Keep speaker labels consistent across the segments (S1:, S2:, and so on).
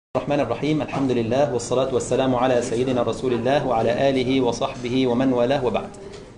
S1: الرحمن الرحيم. الحمد لله والصلاة والسلام على سيدنا رسول الله وعلى آله وصحبه ومن والاه، وبعد.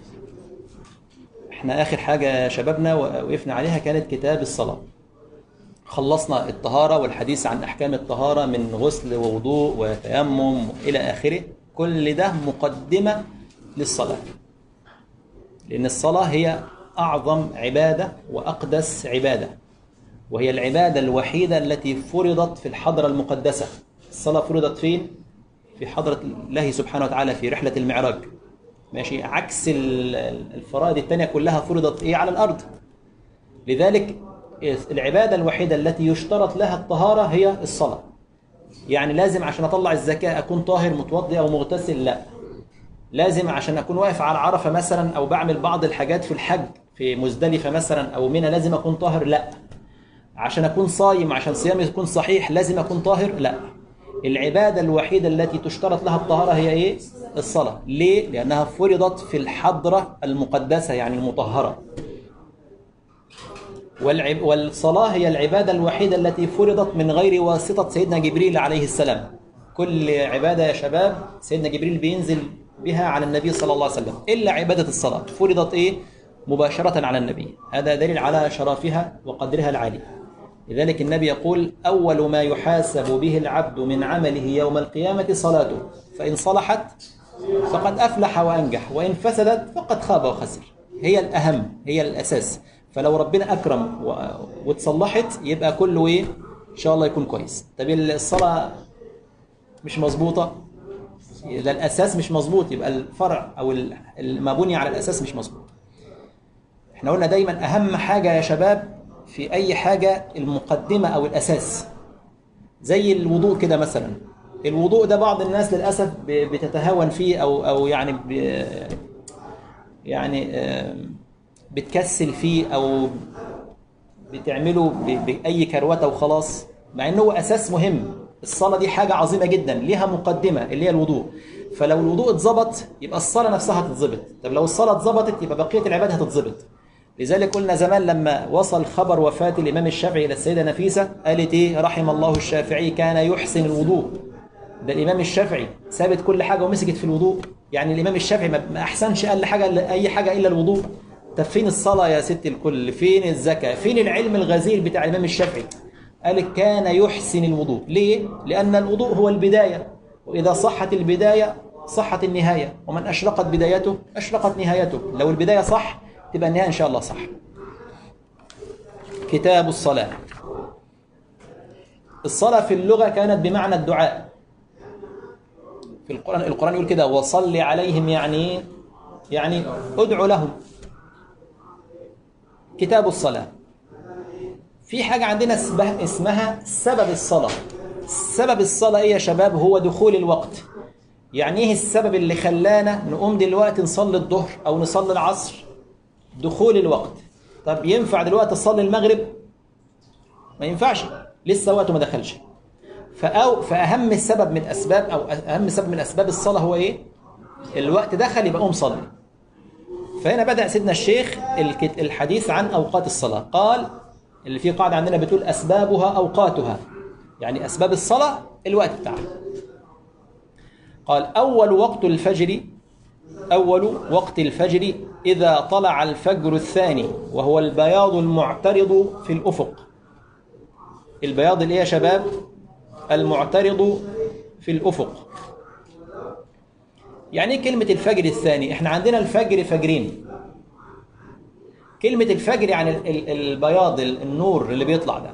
S1: احنا آخر حاجة شبابنا وقفنا عليها كانت كتاب الصلاة. خلصنا الطهارة والحديث عن أحكام الطهارة من غسل ووضوء وتيمم إلى آخره. كل ده مقدمة للصلاة، لأن الصلاة هي أعظم عبادة وأقدس عبادة، وهي العبادة الوحيدة التي فرضت في الحضرة المقدسة. الصلاة فرضت فين؟ في حضرة الله سبحانه وتعالى في رحلة المعراج، ماشي، عكس الفرائض التانية كلها فرضت على الأرض. لذلك العبادة الوحيدة التي يشترط لها الطهارة هي الصلاة. يعني لازم عشان أطلع الزكاة أكون طاهر متوضئ أو مغتسل؟ لا. لازم عشان أكون واقف على عرفة مثلا أو بعمل بعض الحاجات في الحج في مزدلفة مثلا أو منى لازم أكون طاهر؟ لا. عشان أكون صايم، عشان صيامي يكون صحيح لازم أكون طاهر؟ لا. العبادة الوحيدة التي تشترط لها الطهارة هي الصلاة. ليه؟ لأنها فرضت في الحضرة المقدسة، يعني المطهرة. والصلاة هي العبادة الوحيدة التي فرضت من غير واسطة سيدنا جبريل عليه السلام. كل عبادة يا شباب سيدنا جبريل بينزل بها على النبي صلى الله عليه وسلم، إلا عبادة الصلاة فرضت مباشرة على النبي. هذا دليل على شرفها وقدرها العالي. لذلك النبي يقول: أول ما يحاسب به العبد من عمله يوم القيامة صلاته، فإن صلحت فقد أفلح وأنجح، وإن فسدت فقد خاب وخسر. هي الأهم، هي الأساس. فلو ربنا أكرم وتصلحت يبقى كله إن شاء الله يكون كويس. طب الصلاة مش مظبوطة، إذا الأساس مش مظبوط يبقى الفرع أو ما بني على الأساس مش مظبوط. احنا قلنا دايما أهم حاجة يا شباب في أي حاجة المقدمة أو الأساس. زي الوضوء كده مثلا. الوضوء ده بعض الناس للأسف بتتهاون فيه أو يعني بتكسل فيه أو بتعمله بأي كروته وخلاص، مع أنه هو أساس مهم. الصلاة دي حاجة عظيمة جدا ليها مقدمة اللي هي الوضوء. فلو الوضوء اتظبط يبقى الصلاة نفسها هتتظبط. طب لو الصلاة اتظبطت يبقى بقية العبادة هتتظبط. لذلك قلنا زمان لما وصل خبر وفاة الإمام الشافعي إلى السيدة نفيسة قالت رحم الله الشافعي كان يحسن الوضوء. ده الإمام الشافعي سابت كل حاجة ومسكت في الوضوء. يعني الإمام الشافعي ما أحسنش قال أي حاجة إلا الوضوء. طب فين الصلاة يا ست الكل؟ فين الزكاة؟ فين العلم الغزير بتاع الإمام الشافعي؟ قال كان يحسن الوضوء. ليه؟ لأن الوضوء هو البداية، وإذا صحت البداية صحت النهاية، ومن أشرقت بدايته أشرقت نهايته. لو البداية صح تبقى النهاية إن شاء الله صح. كتاب الصلاة. الصلاة في اللغة كانت بمعنى الدعاء. في القرآن يقول كده: وصل عليهم، يعني ادعو لهم. كتاب الصلاة. في حاجة عندنا اسمها سبب الصلاة. سبب الصلاة يا شباب؟ هو دخول الوقت. يعني ايه السبب اللي خلانا نقوم دلوقتي نصلي الظهر أو نصلي العصر؟ دخول الوقت. طب ينفع دلوقتي تصلي المغرب؟ ما ينفعش، لسه وقته ما دخلش. فأهم سبب من أسباب أو أهم سبب من أسباب الصلاة هو الوقت دخل يبقى قوم صلي. فهنا بدأ سيدنا الشيخ الحديث عن أوقات الصلاة. قال اللي فيه قاعدة عندنا بتقول أسبابها أوقاتها، يعني أسباب الصلاة الوقت بتاعها. قال: أول وقت الفجر إذا طلع الفجر الثاني، وهو البياض المعترض في الأفق. البياض اللي يا شباب المعترض في الأفق. يعني ايه كلمة الفجر الثاني؟ احنا عندنا الفجر فجرين. كلمة الفجر يعني البياض، النور اللي بيطلع ده.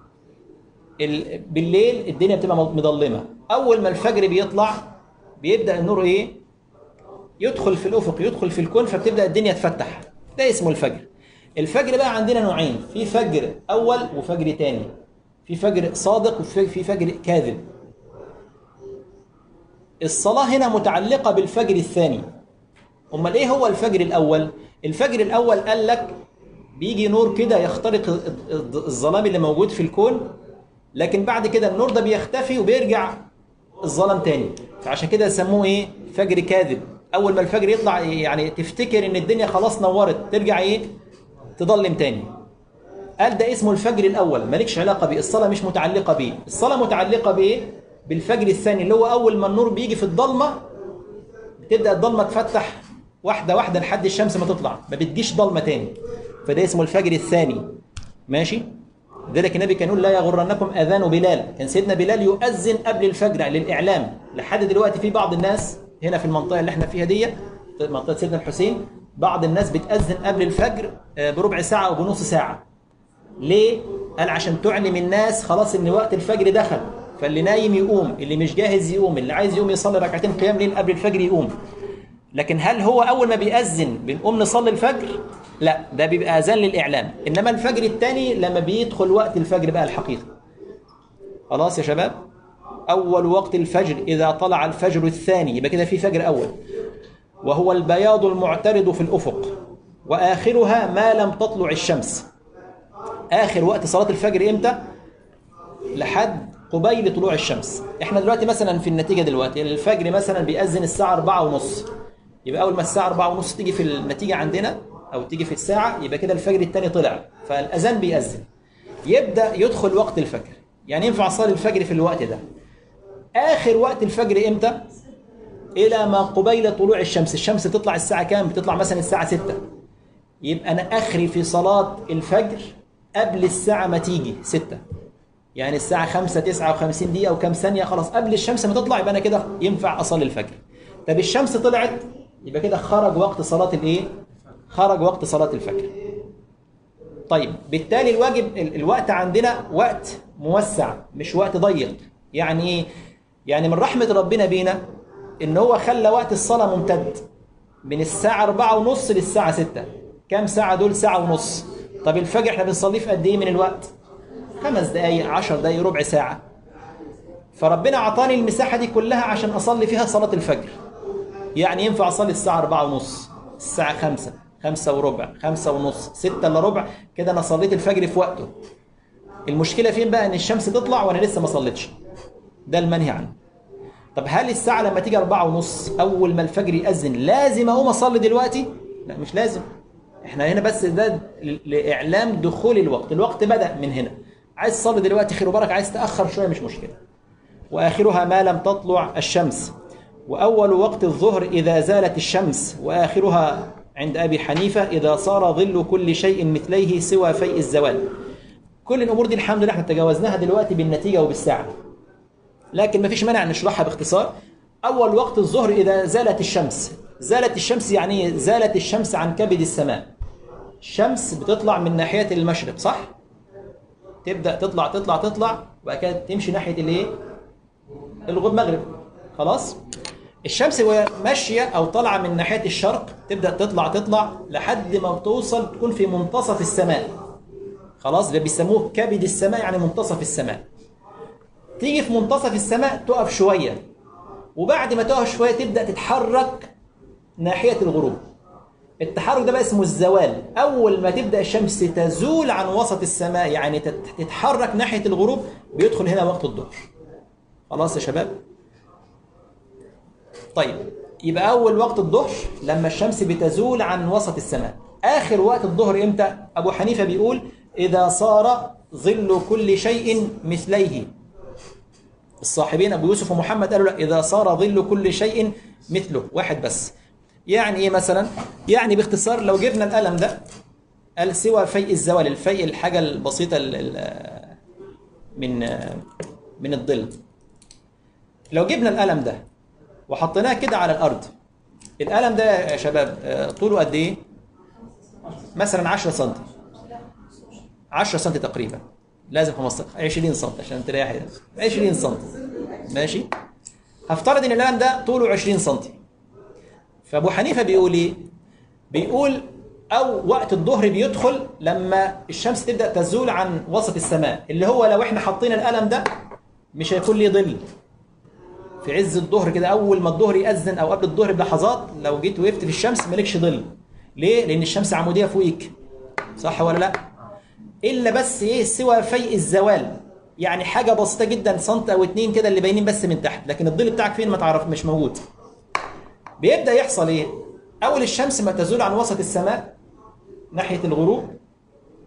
S1: بالليل الدنيا بتبقى مظلمة. أول ما الفجر بيطلع بيبدأ النور يدخل في الأفق، يدخل في الكون، فبتبدأ الدنيا تفتح. ده اسمه الفجر. الفجر بقى عندنا نوعين: في فجر أول وفجر تاني، في فجر صادق وفي فجر كاذب. الصلاة هنا متعلقة بالفجر الثاني. أمال إيه هو الفجر الأول؟ الفجر الأول قال لك بيجي نور كده يخترق الظلام اللي موجود في الكون، لكن بعد كده النور ده بيختفي وبيرجع الظلام تاني. فعشان كده يسموه فجر كاذب. أول ما الفجر يطلع يعني تفتكر إن الدنيا خلاص نورت، ترجع تضلم تاني. قال ده اسمه الفجر الأول، مالكش علاقة بيه، الصلاة مش متعلقة بيه. الصلاة متعلقة بإيه؟ بالفجر الثاني، اللي هو أول ما النور بيجي في الضلمة بتبدأ الضلمة تفتح واحدة واحدة لحد الشمس ما تطلع، ما بتجيش ضلمة تاني، فده اسمه الفجر الثاني. ماشي؟ لذلك النبي كان يقول لا يغرنكم أذان بلال، كان سيدنا بلال يؤذن قبل الفجر للإعلام. لحد دلوقتي في بعض الناس هنا في المنطقة اللي احنا فيها دي، منطقة سيدنا الحسين، بعض الناس بتأذن قبل الفجر بربع ساعة أو بنص ساعة. ليه؟ قال عشان تعلم الناس خلاص ان وقت الفجر دخل، فاللي نايم يقوم، اللي مش جاهز يقوم، اللي عايز يقوم يصلي ركعتين قيام ليل قبل الفجر يقوم. لكن هل هو أول ما بيأذن بنقوم نصلي الفجر؟ لا، ده بيبقى أذان للإعلام. إنما الفجر الثاني لما بيدخل وقت الفجر بقى الحقيقة. خلاص يا شباب؟ أول وقت الفجر إذا طلع الفجر الثاني، يبقى كده في فجر أول، وهو البياض المعترض في الأفق، وآخرها ما لم تطلع الشمس. آخر وقت صلاة الفجر إمتى؟ لحد قبيل طلوع الشمس. إحنا دلوقتي مثلا في النتيجة دلوقتي الفجر مثلا بيأذن الساعة 4:30، يبقى أول ما الساعة 4:30 تيجي في النتيجة عندنا أو تيجي في الساعة، يبقى كده الفجر الثاني طلع، فالأذان بيأذن، يبدأ يدخل وقت الفجر. يعني ينفع أصلي الفجر في الوقت ده. آخر وقت الفجر إمتى؟ إلى ما قبيل طلوع الشمس. الشمس تطلع الساعة كام؟ بتطلع مثلا الساعة 6. يبقى أنا آخري في صلاة الفجر قبل الساعة ما تيجي 6، يعني الساعة 5:59 دقيقة أو كام ثانية، خلاص قبل الشمس ما تطلع، يبقى أنا كده ينفع أصلي الفجر. طب الشمس طلعت، يبقى كده خرج وقت صلاة الإيه؟ خرج وقت صلاة الفجر. طيب بالتالي الوقت عندنا وقت موسع مش وقت ضيق. يعني إيه؟ يعني من رحمة ربنا بينا إن هو خلى وقت الصلاة ممتد من الساعة 4:30 للساعة 6. كم ساعة دول؟ ساعة ونص. طب الفجر احنا بنصليه في قد إيه من الوقت؟ 5 دقايق، 10 دقايق، ربع ساعة. فربنا عطاني المساحة دي كلها عشان أصلي فيها صلاة الفجر. يعني ينفع أصلي الساعة 4:30، الساعة 5، 5:15، 5:30، 6:15، كده أنا صليت الفجر في وقته. المشكلة فين بقى؟ إن الشمس تطلع وأنا لسه ما صليتش، ده المنهي عنه. طب هل الساعة لما تيجي 4:30 أول ما الفجر يأذن لازم أقوم أصلي دلوقتي؟ لا، مش لازم. إحنا هنا بس ده لإعلام دخول الوقت، الوقت بدأ من هنا. عايز تصلي دلوقتي خير وبركة، عايز تأخر شوية مش مشكلة. وآخرها ما لم تطلع الشمس، وأول وقت الظهر إذا زالت الشمس، وآخرها عند أبي حنيفة إذا صار ظل كل شيء مثليه سوى فيء الزوال. كل الأمور دي الحمد لله احنا تجاوزناها دلوقتي بالنتيجة وبالساعة، لكن ما فيش مانع نشرحها باختصار. أول وقت الظهر إذا زالت الشمس. زالت الشمس يعني زالت الشمس عن كبد السماء. الشمس بتطلع من ناحية المشرق، صح؟ تبدأ تطلع تطلع تطلع وبعد كده تمشي ناحية الايه؟ المغرب. خلاص؟ الشمس وهي ماشية أو طالعة من ناحية الشرق تبدأ تطلع تطلع لحد ما توصل تكون في منتصف السماء. خلاص؟ ده بيسموه كبد السماء، يعني منتصف السماء. تيجي في منتصف السماء تقف شوية، وبعد ما تقف شوية تبدأ تتحرك ناحية الغروب. التحرك ده بقى اسمه الزوال. أول ما تبدأ الشمس تزول عن وسط السماء، يعني تتحرك ناحية الغروب، بيدخل هنا وقت الظهر. خلاص يا شباب؟ طيب، يبقى أول وقت الظهر لما الشمس بتزول عن وسط السماء. آخر وقت الظهر إمتى؟ أبو حنيفة بيقول إذا صار ظل كل شيء مثليه. الصاحبين أبو يوسف ومحمد قالوا لا، إذا صار ظل كل شيء مثله، واحد بس. يعني إيه مثلا؟ يعني باختصار لو جبنا القلم ده، قال سوى فيء الزوال، الفيء الحاجة البسيطة من الظل. لو جبنا القلم ده وحطيناه كده على الأرض، القلم ده يا شباب طوله قد إيه؟ مثلا 10 سم، 10 سم تقريبا، لازم 20 سم عشان تريح 20 سم. ماشي؟ هفترض ان القلم ده طوله 20 سم. فابو حنيفه بيقول ايه؟ بيقول او وقت الظهر بيدخل لما الشمس تبدا تزول عن وسط السماء، اللي هو لو احنا حاطين القلم ده مش هيكون ليه ظل. في عز الظهر كده اول ما الظهر يأذن او قبل الظهر بلحظات، لو جيت وقفت في الشمس مالكش ظل. ليه؟ لان الشمس عموديه فوقيك، صح ولا لا؟ الا بس ايه؟ سوى فيء الزوال، يعني حاجه بسيطه جدا، سنت او 2 كده اللي باينين بس من تحت، لكن الظل بتاعك فين ما تعرف، مش موجود. بيبدا يحصل ايه؟ اول الشمس ما تزول عن وسط السماء ناحيه الغروب،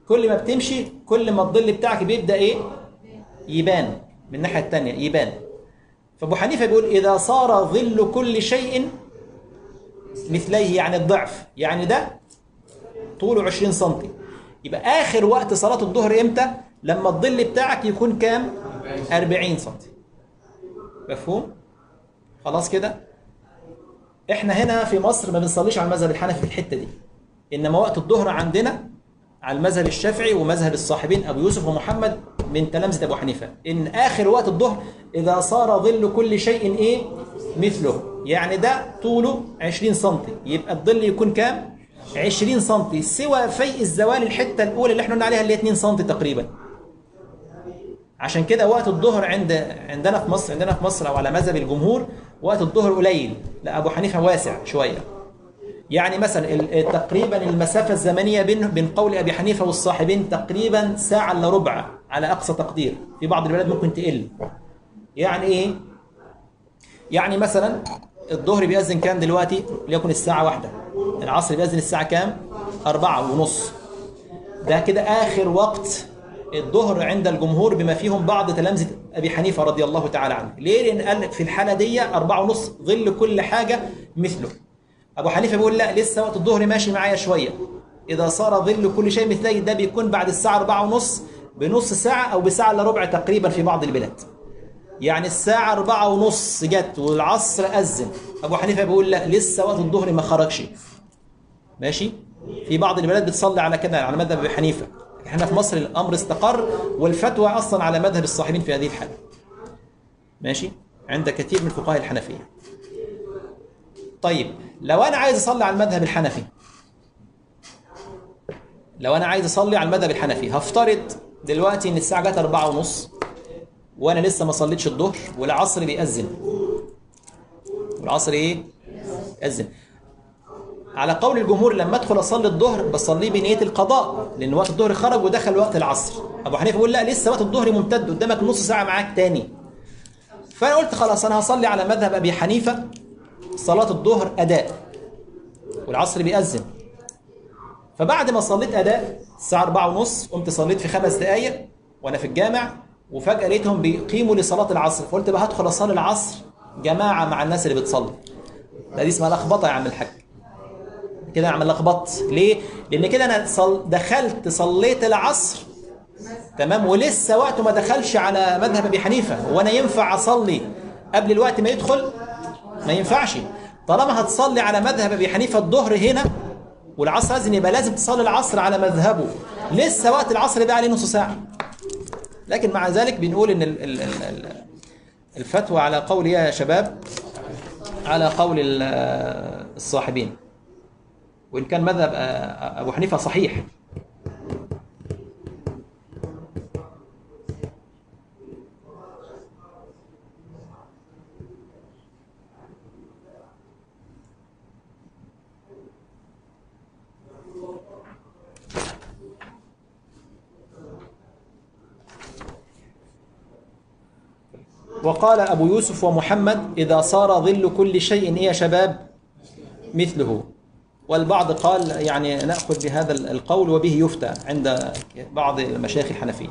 S1: كل ما بتمشي كل ما الظل بتاعك بيبدأ إيه؟ يبان من الناحية التانية، يبان. فأبو حنيفة بيقول إذا صار ظل كل شيء مثليه، يعني الضعف، يعني ده طوله 20 سنتي، يبقى آخر وقت صلاة الظهر إمتى؟ لما الظل بتاعك يكون كام؟ 40 سنتي. مفهوم؟ خلاص كده؟ إحنا هنا في مصر ما بنصليش على المذهب الحنفي في الحتة دي، إنما وقت الظهر عندنا على المذهب الشافعي ومذهب الصاحبين أبو يوسف ومحمد من تلامذة أبو حنيفة، إن آخر وقت الظهر إذا صار ظل كل شيء إيه؟ مثله، يعني ده طوله 20 سنتي، يبقى الظل يكون كام؟ 20 سنتي سوى فيء الزوال الحتة الأولى اللي احنا قلنا عليها اللي هي 2 سنتي تقريبا. عشان كده وقت الظهر عندنا في مصر أو على مذهب الجمهور وقت الظهر قليل، لا أبو حنيفة واسع شوية. يعني مثلا تقريبا المسافة الزمنية بين قول أبي حنيفة والصاحبين تقريبا ساعة إلا ربع على أقصى تقدير، في بعض البلاد ممكن تقل. يعني إيه؟ يعني مثلا الظهر بيأذن كام دلوقتي؟ ليكن الساعة 1، العصر بيأذن الساعة كام؟ 4:30. ده كده آخر وقت الظهر عند الجمهور بما فيهم بعض تلامذة أبي حنيفة رضي الله تعالى عنه. ليه؟ لأن قال في الحالة دي 4:30 ظل كل حاجة مثله. أبو حنيفة بيقول لا، لسه وقت الظهر ماشي معايا شوية، إذا صار ظل كل شيء مثله ده بيكون بعد الساعة 4:30 بنص ساعة أو بساعة إلا ربع تقريبا في بعض البلاد. يعني الساعة 4:30 جت والعصر أذن، أبو حنيفة بيقول لا، لسه وقت الظهر ما خرجش. ماشي؟ في بعض البلاد بتصلي على كده على مذهب أبي حنيفة، احنا في مصر الأمر استقر والفتوى أصلا على مذهب الصاحبين في هذه الحالة. ماشي؟ عند كثير من فقهاء الحنفية. طيب لو أنا عايز أصلي على المذهب الحنفي، هفترض دلوقتي إن الساعة جت 4:30 وأنا لسه ما صليتش الظهر والعصر بيأذن. والعصر إيه؟ يأذن. على قول الجمهور لما أدخل أصلي الظهر بصليه بنية القضاء، لأن وقت الظهر خرج ودخل وقت العصر. أبو حنيفة يقول لا، لسه وقت الظهر ممتد قدامك نص ساعة معاك تاني. فأنا قلت خلاص أنا هصلي على مذهب أبي حنيفة صلاة الظهر أداء والعصر بيأذن. فبعد ما صليت أداء الساعة 4:30 قمت صليت في 5 دقايق وأنا في الجامع، وفجأة لقيتهم بيقيموا لصلاة العصر، فقلت بقى هدخل أصلي العصر جماعة مع الناس اللي بتصلي. دي اسمها لخبطة يا عم الحاج، كده أعمل لخبطت. ليه؟ لأن كده أنا دخلت صليت العصر تمام ولسه وقته ما دخلش على مذهب أبي حنيفة، وأنا ينفع أصلي قبل الوقت ما يدخل؟ ما ينفعش. طالما هتصلي على مذهب أبي حنيفة الظهر هنا والعصر أذن، يبقى لازم تصلي العصر على مذهبه، لسه وقت العصر بقى عليه نص ساعة. لكن مع ذلك بنقول إن الفتوى على قول يا شباب على قول الصاحبين، وإن كان مذهب أبو حنيفة صحيح. وقال أبو يوسف ومحمد إذا صار ظل كل شيء إيه يا شباب مثله. والبعض قال يعني نأخذ بهذا القول وبه يفتى عند بعض المشايخ الحنفية.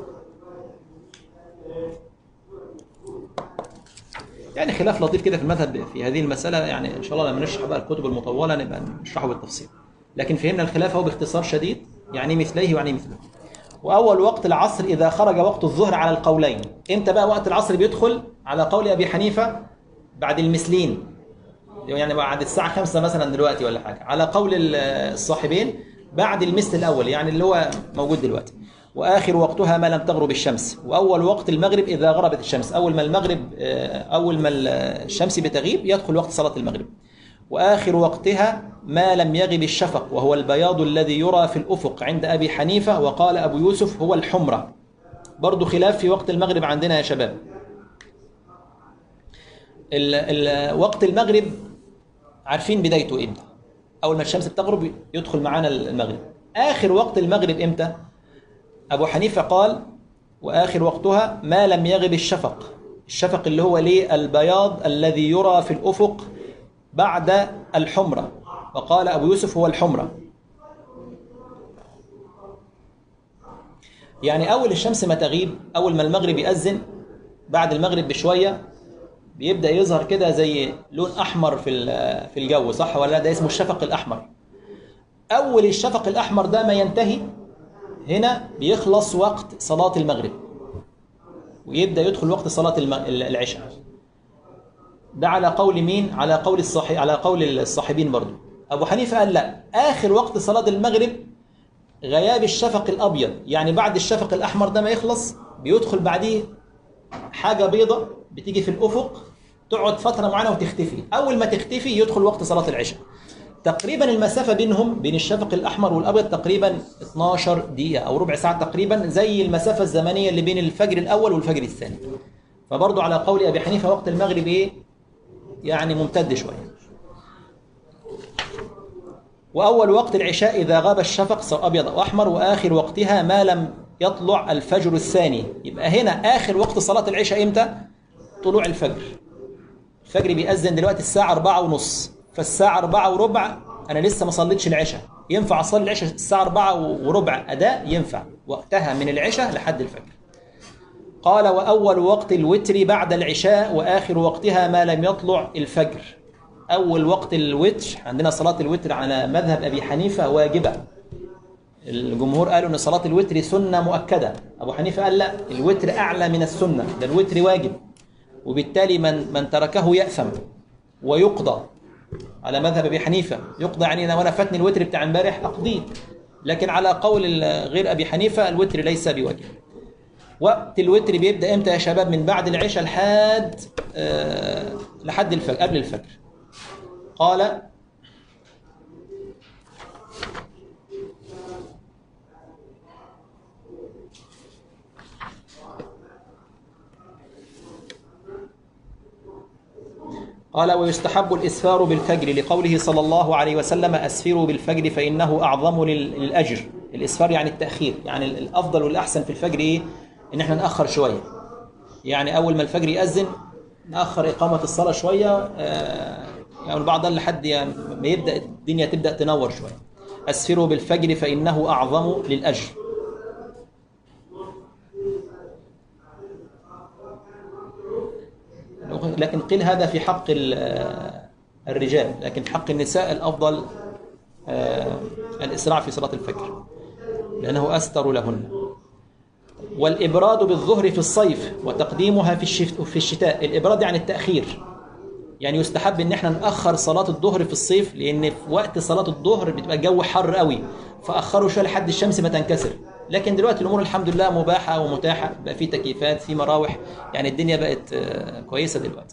S1: يعني خلاف لطيف كده في المذهب في هذه المسألة، يعني إن شاء الله لما نشرح بقى الكتب المطولة نبقى نشرحه بالتفصيل، لكن فهمنا الخلاف هو باختصار شديد، يعني مثليه ويعني مثله. وأول وقت العصر إذا خرج وقت الظهر على القولين. إمتى بقى وقت العصر بيدخل على قول أبي حنيفة؟ بعد المثلين، يعني بعد الساعة 5 مثلا دلوقتي ولا حاجة. على قول الصاحبين بعد المثل الأول، يعني اللي هو موجود دلوقتي. وآخر وقتها ما لم تغرب الشمس. وأول وقت المغرب إذا غربت الشمس، أول ما الشمس بتغيب يدخل وقت صلاة المغرب. وآخر وقتها ما لم يغب الشفق، وهو البياض الذي يرى في الأفق عند أبي حنيفة، وقال أبو يوسف هو الحمرة. برضو خلاف في وقت المغرب عندنا يا شباب. وقت المغرب عارفين بدايته إمتى؟ أول ما الشمس بتغرب يدخل معانا المغرب. آخر وقت المغرب إمتى؟ أبو حنيفة قال وآخر وقتها ما لم يغب الشفق. الشفق اللي هو ليه؟ البياض الذي يرى في الأفق بعد الحمرة، وقال أبو يوسف هو الحمرة. يعني أول الشمس ما تغيب، أول ما المغرب يأذن، بعد المغرب بشوية بيبدأ يظهر كده زي لون أحمر في الجو، صح ولا لا؟ ده اسمه الشفق الأحمر. أول الشفق الأحمر ده ما ينتهي، هنا بيخلص وقت صلاة المغرب ويبدأ يدخل وقت صلاة العشاء. ده على قول مين؟ على قول الصاحبين برضو. أبو حنيفة قال لا، آخر وقت صلاة المغرب غياب الشفق الأبيض، يعني بعد الشفق الأحمر ده ما يخلص بيدخل بعديه حاجة بيضة بتيجي في الأفق، تقعد فترة معينة وتختفي. أول ما تختفي يدخل وقت صلاة العشاء. تقريبا المسافة بين الشفق الأحمر والأبيض تقريبا 12 دقيقة أو ربع ساعة تقريبا، زي المسافة الزمنية اللي بين الفجر الأول والفجر الثاني. فبرضو على قول أبي حنيفة وقت المغرب إيه؟ يعني ممتد شوية. وأول وقت العشاء إذا غاب الشفق سواء أبيض أو أحمر، وآخر وقتها ما لم يطلع الفجر الثاني. يبقى هنا آخر وقت صلاة العشاء إمتى؟ طلوع الفجر. الفجر بيأذن دلوقتي الساعة 4:30، فالساعة 4:15 أنا لسه ما صليتش العشاء، ينفع أصلي العشاء الساعة 4:15 أداء؟ ينفع، وقتها من العشاء لحد الفجر. قال وأول وقت الوتر بعد العشاء وآخر وقتها ما لم يطلع الفجر. أول وقت الوتر عندنا صلاة الوتر على مذهب أبي حنيفة واجبة. الجمهور قالوا أن صلاة الوتر سنة مؤكدة. أبو حنيفة قال لا، الوتر أعلى من السنة، ده الوتر واجب، وبالتالي من تركه يأثم ويقضى. على مذهب أبي حنيفة يقضى، يعني أنا وأنا فاتني الوتر بتاع امبارح أقضيه. لكن على قول غير أبي حنيفة الوتر ليس بواجب. وقت الوتر بيبدأ إمتى يا شباب؟ من بعد العشاء لحد الفجر، قبل الفجر. قال ويستحب الإسفار بالفجر لقوله صلى الله عليه وسلم أسفروا بالفجر فإنه أعظم للأجر. الإسفار يعني التأخير، يعني الأفضل والأحسن في الفجر إيه؟ إن احنا نأخر شوية، يعني أول ما الفجر يأذن نأخر إقامة الصلاة شوية، يعني البعض قال لحد يعني ما يبدأ الدنيا تبدأ تنور شوية. أسفروا بالفجر فإنه أعظم للأجر. لكن قيل هذا في حق الرجال، لكن في حق النساء الأفضل الإسراع في صلاة الفجر لأنه أستر لهن. والإبراد بالظهر في الصيف وتقديمها في الشتاء. الإبراد يعني التأخير، يعني يستحب ان احنا نأخر صلاة الظهر في الصيف، لأن في وقت صلاة الظهر بتبقى الجو حر قوي، فأخروا شوية لحد الشمس ما تنكسر. لكن دلوقتي الأمور الحمد لله مباحة ومتاحة، بقى في تكييفات، في مراوح، يعني الدنيا بقت كويسة دلوقتي.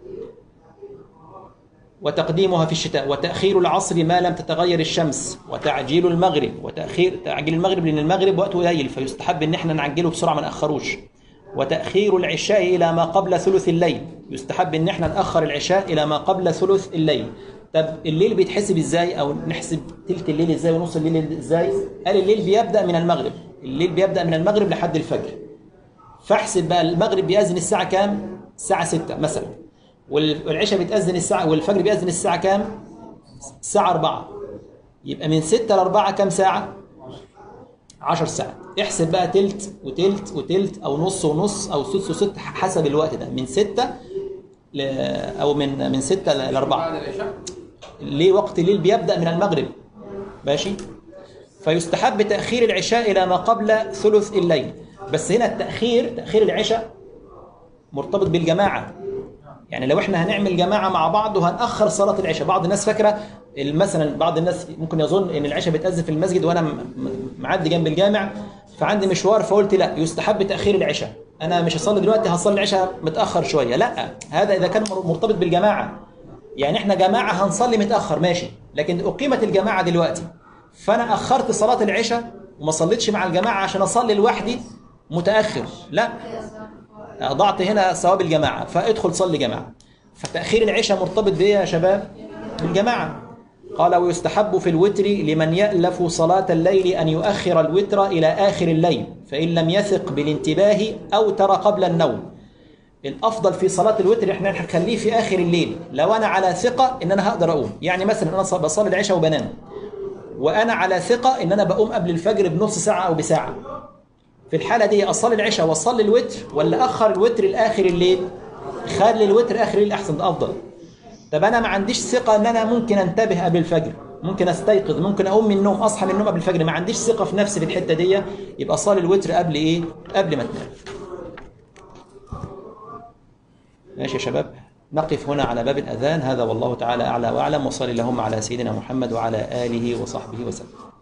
S1: وتقديمها في الشتاء. وتأخير العصر ما لم تتغير الشمس. وتعجيل المغرب، تعجيل المغرب لأن المغرب وقته قليل، فيستحب ان احنا نعجله بسرعة ما نأخروش. وتأخير العشاء إلى ما قبل ثلث الليل. يستحب ان احنا نأخر العشاء إلى ما قبل ثلث الليل. طب الليل بيتحسب ازاي، او نحسب تلت الليل ازاي ونص الليل ازاي؟ قال الليل بيبدأ من المغرب، الليل بيبدأ من المغرب لحد الفجر. فاحسب بقى المغرب بيأذن الساعة كام؟ الساعة 6 مثلا، والعشاء بتأذن الساعة، والفجر بيأذن الساعة كام؟ الساعة 4. يبقى من 6 ل 4 كام ساعة؟ 10 ساعات. احسب بقى تلت وتلت وتلت، او نص ونص، او سدس وست، حسب الوقت ده، من 6 او من 6 ل 4. ليه؟ وقت الليل بيبدأ من المغرب. ماشي. فيستحب تأخير العشاء إلى ما قبل ثلث الليل. بس هنا تأخير العشاء مرتبط بالجماعة. يعني لو احنا هنعمل جماعة مع بعض وهنأخر صلاة العشاء، بعض الناس فاكرة مثلا، بعض الناس ممكن يظن ان العشاء بتأذن في المسجد وانا معدي جنب الجامع فعندي مشوار، فقلت لا، يستحب تأخير العشاء، انا مش هصلي دلوقتي، هصلي العشاء متأخر شوية. لا، هذا اذا كان مرتبط بالجماعة، يعني احنا جماعة هنصلي متأخر ماشي، لكن أقيمت الجماعة دلوقتي، فانا أخرت صلاة العشاء وما صليتش مع الجماعة عشان أصلي لوحدي متأخر، لا، أضعت هنا ثواب الجماعة، فادخل صلي جماعة. فتأخير العشاء مرتبط بإيه يا شباب؟ بالجماعة. قال ويستحب في الوتر لمن يألف صلاة الليل أن يؤخر الوتر إلى آخر الليل، فإن لم يثق بالانتباه أوتر قبل النوم. الأفضل في صلاة الوتر إحنا نخليه في آخر الليل، لو أنا على ثقة إن أنا هقدر أقوم. يعني مثلا أنا بصلي العشاء وبنام، وأنا على ثقة إن أنا بقوم قبل الفجر بنص ساعة أو بساعة، في الحالة دي أصلي العشاء وأصلي الوتر، ولا أخر الوتر لآخر الليل؟ خلي الوتر آخر الليل أحسن، ده أفضل. طب أنا ما عنديش ثقة إن أنا ممكن أنتبه قبل الفجر، ممكن أستيقظ، ممكن أقوم من النوم، أصحى من النوم قبل الفجر، ما عنديش ثقة في نفسي في الحتة دي، يبقى صلي الوتر قبل إيه؟ قبل ما تنام. ماشي يا شباب، نقف هنا على باب الأذان. هذا والله تعالى أعلى وأعلم، وصلي اللهم على سيدنا محمد وعلى آله وصحبه وسلم.